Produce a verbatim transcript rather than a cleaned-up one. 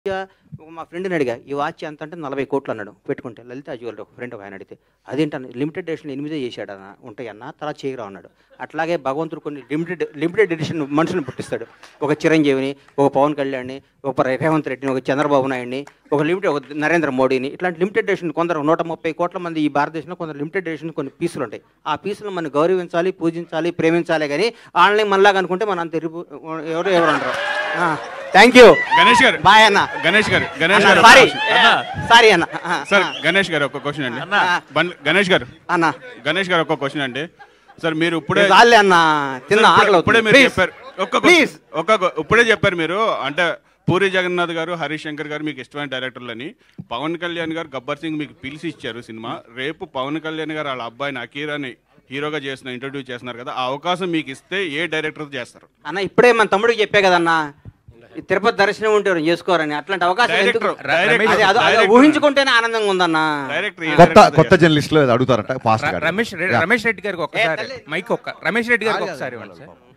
మా ఫ్రెండ్ని అడిగా ఈ వాచ్ ఎంత అంటే నలభై కోట్లు అన్నాడు పెట్టుకుంటే లలిత జ్యువెలరీ ఒక ఫ్రెండ్ ఒక ఆయన అడిగితే అదేంటన్న లిమిటెడ్ ఎడిషన్ ఎనిమిదే చేశాడన్న ఉంటాయన్న తర్వాత చేయరా అన్నాడు. అట్లాగే భగవంతుడు కొన్ని లిమిటెడ్ లిమిటెడ్ ఎడిషన్ మనుషులను పుట్టిస్తాడు. ఒక చిరంజీవిని, ఒక పవన్ కళ్యాణ్ని, ఒక రేవంత్ రెడ్డిని, ఒక చంద్రబాబు నాయుడిని, ఒక లిమిటెడ్ ఒక నరేంద్ర మోడీని, ఇట్లాంటి లిమిటెడ్ ఎడిషన్ కొందరు నూట ముప్పై కోట్ల మంది ఈ భారతదేశంలో కొందరు లిమిటెడ్ ఎడిషన్ కొన్ని పీసులు ఉంటాయి. ఆ పీసులు మనం గౌరవించాలి, పూజించాలి, ప్రేమించాలి. కానీ ఆన్లైన్ మనలాగా అనుకుంటే మన అంత ఎవరు ఎవరు అంటారు. థ్యాంక్ యూ గణేష్ గారు. బాయ్ అన్న. గణేష్ గారు గణేష్ గారు సారీ సారీ అన్న. సార్ గణేష్ గారు ఒక క్వశ్చన్ అండి. గణేష్ గారు అన్న గణేష్ గారు ఒక క్వశ్చన్ అండి. సార్ మీరు ఇప్పుడే అన్న తిన్న ఆకలి ఇప్పుడే మీరు చెప్పారు ఒక్క ఒక్క ఇప్పుడే చెప్పారు మీరు అంటే పూరి జగన్నాథ్ గారు, హరీష్ శంకర్ గారు మీకు ఇష్టమైన డైరెక్టర్లని, పవన్ కళ్యాణ్ గారు గబ్బర్ సింగ్ మీకు పిలిచి ఇచ్చారు సినిమా. రేపు పవన్ కళ్యాణ్ గారు వాళ్ళ అబ్బాయిని అకీరాని హీరోగా చేసిన ఇంట్రడ్యూస్ చేస్తున్నారు కదా, ఆ అవకాశం మీకు ఇస్తే ఏ డైరెక్టర్ చేస్తారు అన్న? ఇప్పుడే మన తమ్ముడికి చెప్పే కదన్నా తిరుపతి దర్శనం ఉంటే చేసుకోరని. అట్లాంటి అవకాశం ఊహించుకుంటేనే ఆనందంగా ఉందన్న. కొత్త కొత్త జర్నలిస్ట్ లో అడుగుతారట ఫాస్ట్ గా. రమేష్ రమేష్ రెడ్డి గారికి ఒకసారి మైక్ ఒక్క రమేష్ రెడ్డి గారికి ఒకసారి